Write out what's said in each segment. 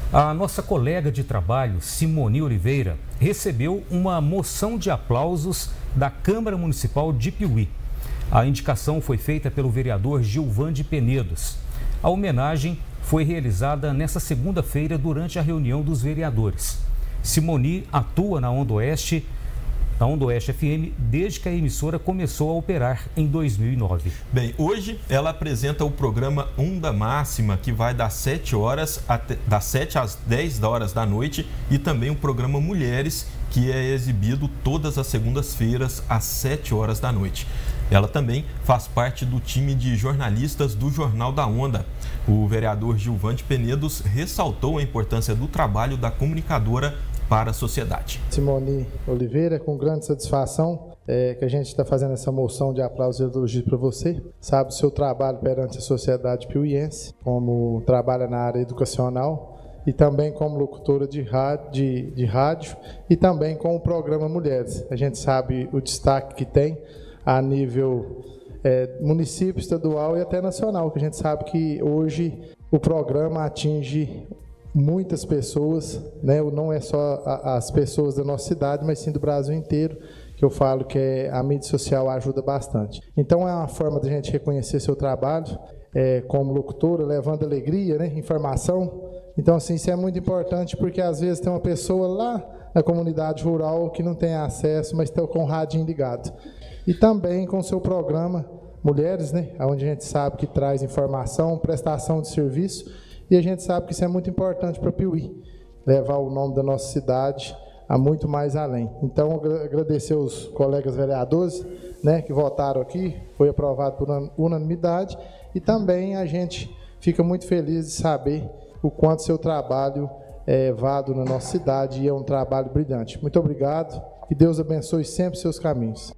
A nossa colega de trabalho, Simone Oliveira, recebeu uma moção de aplausos da Câmara Municipal de Piuí. A indicação foi feita pelo vereador Gilvan de Penedos. A homenagem foi realizada nesta segunda-feira durante a reunião dos vereadores. Simone atua na Onda Oeste FM desde que a emissora começou a operar em 2009. Bem, hoje ela apresenta o programa Onda Máxima, que vai das 7 às 10 horas da noite, e também o programa Mulheres, que é exibido todas as segundas-feiras às 7 horas da noite. Ela também faz parte do time de jornalistas do Jornal da Onda. O vereador Gilvan de Penedos ressaltou a importância do trabalho da comunicadora para a sociedade. Simone Oliveira, com grande satisfação que a gente está fazendo essa moção de aplauso e elogio para você. Sabe o seu trabalho perante a sociedade piuiense, como trabalha na área educacional e também como locutora de rádio e também com o programa Mulheres. A gente sabe o destaque que tem a nível município, estadual e até nacional, que a gente sabe que hoje o programa atinge muitas pessoas, né? Não é só as pessoas da nossa cidade, mas sim do Brasil inteiro, que eu falo que a mídia social ajuda bastante. Então é uma forma de a gente reconhecer seu trabalho como locutora, levando alegria, né? Informação. Então assim, isso é muito importante, porque às vezes tem uma pessoa lá na comunidade rural que não tem acesso, mas está com o radinho ligado. E também com o seu programa Mulheres, né? Onde a gente sabe que traz informação, prestação de serviço. E a gente sabe que isso é muito importante para Piuí, levar o nome da nossa cidade a muito mais além. Então, agradecer aos colegas vereadores, né, que votaram aqui, foi aprovado por unanimidade, e também a gente fica muito feliz de saber o quanto seu trabalho é válido na nossa cidade e é um trabalho brilhante. Muito obrigado, que Deus abençoe sempre seus caminhos.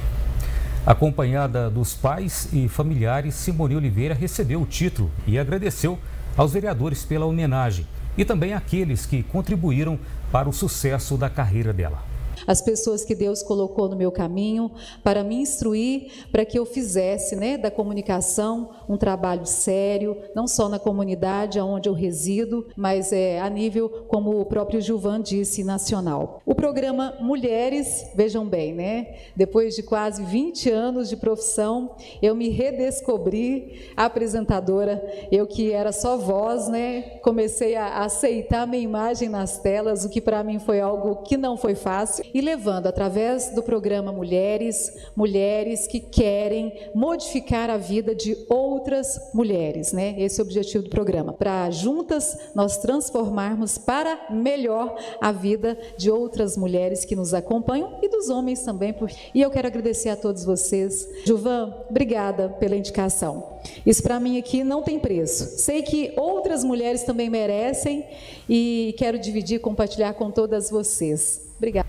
Acompanhada dos pais e familiares, Simone Oliveira recebeu o título e agradeceu aos vereadores pela homenagem e também àqueles que contribuíram para o sucesso da carreira dela. As pessoas que Deus colocou no meu caminho para me instruir, para que eu fizesse, né, da comunicação um trabalho sério, não só na comunidade onde eu resido, mas a nível, como o próprio Gilvan disse, nacional. O programa Mulheres, vejam bem, né? Depois de quase 20 anos de profissão, eu me redescobri apresentadora, eu que era só voz, né? Comecei a aceitar minha imagem nas telas, o que para mim foi algo que não foi fácil. E levando através do programa Mulheres que querem modificar a vida de outras mulheres, né? Esse é o objetivo do programa, para juntas nós transformarmos para melhor a vida de outras mulheres que nos acompanham e dos homens também. E eu quero agradecer a todos vocês. Gilvan, obrigada pela indicação. Isso para mim aqui não tem preço. Sei que outras mulheres também merecem e quero dividir, compartilhar com todas vocês. Obrigada.